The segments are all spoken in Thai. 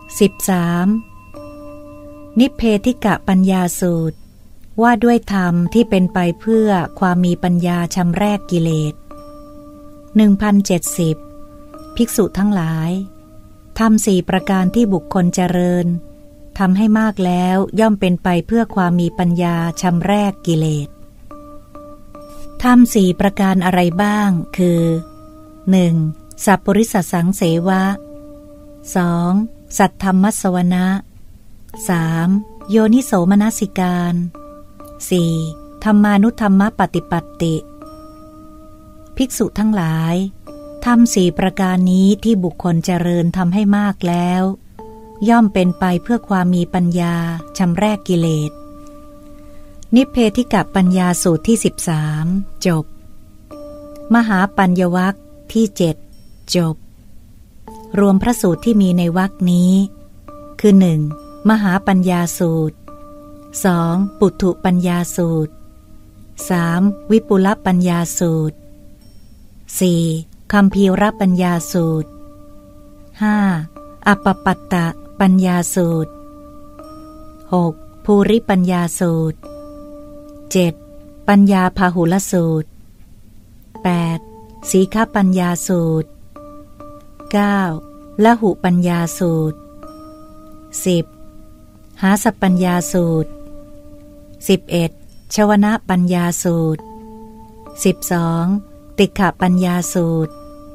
13. นิพเพธิกะปัญญาสูตรว่าด้วยธรรมที่เป็นไปเพื่อความมีปัญญาชำแรกกิเลส 1070 ภิกษุทั้งหลายธรรม4ประการที่บุคคลเจริญทำให้มากแล้วย่อมเป็นไปเพื่อความมีปัญญาชำแรกกิเลสธรรม4ประการอะไรบ้างคือ 1. สัพปริสสังเสวะ 2. สัทธัมมัสสวนะ 3. โยนิโสมนสิการ 4. ธรรมานุธรรมปฏิปัตติภิกษุทั้งหลายธรรม4ประการนี้ที่บุคคลเจริญทำให้มากแล้วย่อมเป็นไปเพื่อความมีปัญญาชำแรกกิเลสนิพเพธิกะปัญญาสูตรที่13จบมหาปัญญวรรคที่7จบรวมพระสูตรที่มีในวรรคนี้คือ 1. มหาปัญญาสูตร 2. ปุถุปัญญาสูตร 3. วิปุลปัญญาสูตร 4. คัมภีรปัญญาสูตร 5. อปปัตตปัญญาสูตร 6. ภูริปัญญาสูตร 7. ปัญญาพหุลสูตร 8. สีฆปัญญาสูตร 9. ละหุปัญญาสูตร 10. หาสปัญญาสูตร 11. ชวนะปัญญาสูตร 12. ติฆะปัญญาสูตร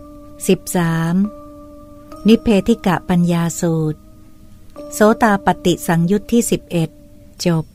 13. นิพเพธิกะปัญญาสูตรโสตาปัตติสังยุตที่11จบ